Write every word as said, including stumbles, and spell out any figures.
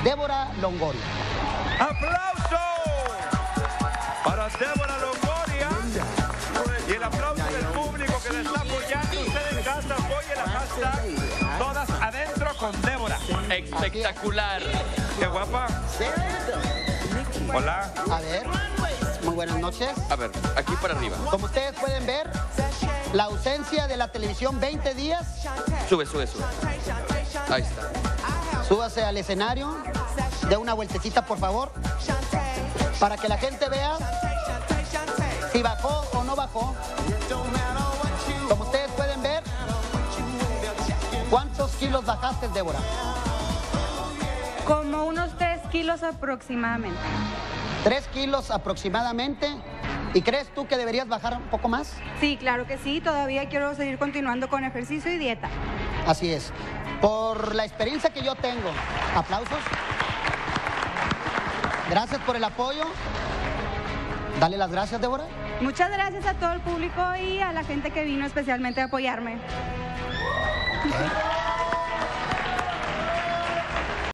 Débora Longoria. ¡Aplauso para Débora Longoria! Y el aplauso del público que le está apoyando. Usted en casa, apoye la hashtag Todas Adentro con Débora. Espectacular. ¡Qué guapa! Hola. A ver, muy buenas noches. A ver, aquí para arriba. Como ustedes pueden ver, la ausencia de la televisión veinte días. Sube, sube, sube. Ahí está. Súbase al escenario, dé una vueltecita por favor, para que la gente vea si bajó o no bajó. Como ustedes pueden ver, ¿cuántos kilos bajaste, Débora? Como unos tres kilos aproximadamente. Tres kilos aproximadamente. ¿Y crees tú que deberías bajar un poco más? Sí, claro que sí. Todavía quiero seguir continuando con ejercicio y dieta. Así es. Por la experiencia que yo tengo. Aplausos. Gracias por el apoyo. Dale las gracias, Débora. Muchas gracias a todo el público y a la gente que vino especialmente a apoyarme. ¿Eh?